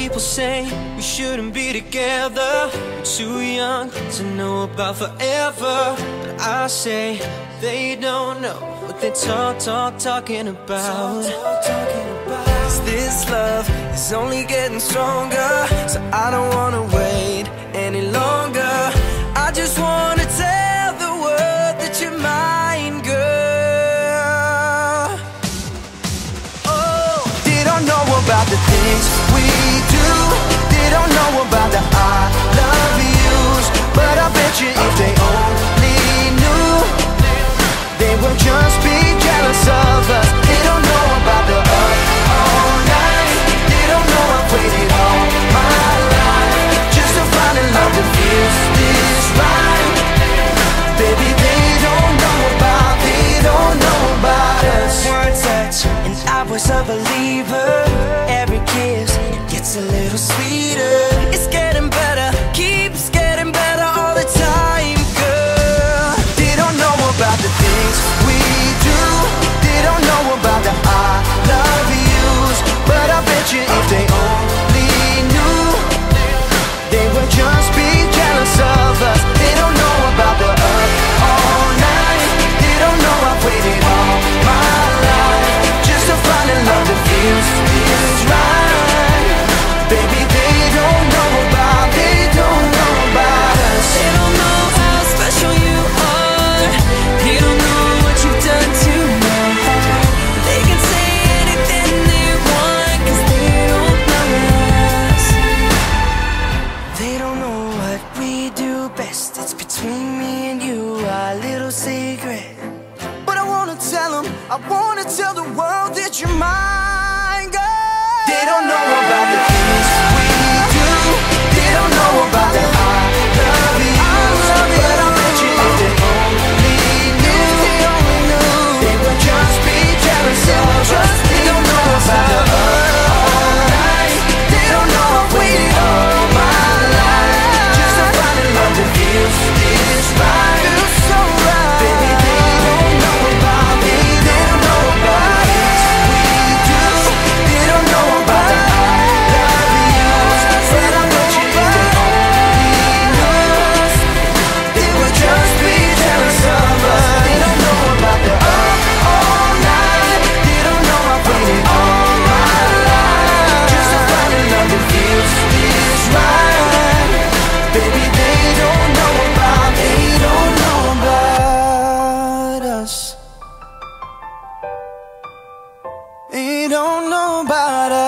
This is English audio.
people say we shouldn't be together. We're too young to know about forever. But I say they don't know what they're talking about. 'Cause this love is only getting stronger, so I don't wanna wait any longer. I just wanna tell the world that you're mine, girl. Oh, they don't know about the things we do. They don't know about the I love yous. But I bet you if they only knew, they would just be jealous of us. They don't know about the up all night. They don't know I've waited all my life just to find a love that feels this right. Baby, they don't know about us. One touch and I was a believer. Every kiss gets a little sweeter. It's getting better, keeps getting better all the time, girl. They don't know about the things we do. They don't know about the I love yous. But I bet you if they only knew, they would just be jealous of us. They don't know about the up all night. They don't know I've waited all my life just to find a love that feels this right. Baby, they don't know about us. They don't know how special you are. They don't know what you've done to my heart. They can say anything they want, 'cause they don't know us. They don't know what we do best. It's between me and you, our little secret. But I wanna tell them, I wanna tell the world that you're mine, girl. They don't know about the things we do. They don't know about the I love yous. But I bet you if they only knew, they would just be jealous of us. They don't know about the up all night. They don't know I've waited all my life just to find a love that feels this right. Feels so right. Baby, they don't know about me. They don't know about us. We do. They don't know about the I love yous. But I bet you if they only knew, they would just be jealous of us. They don't know about the up all night. They don't know I've waited all my life just to find a love that feels this right. Baby, they don't know about us. They don't know about us.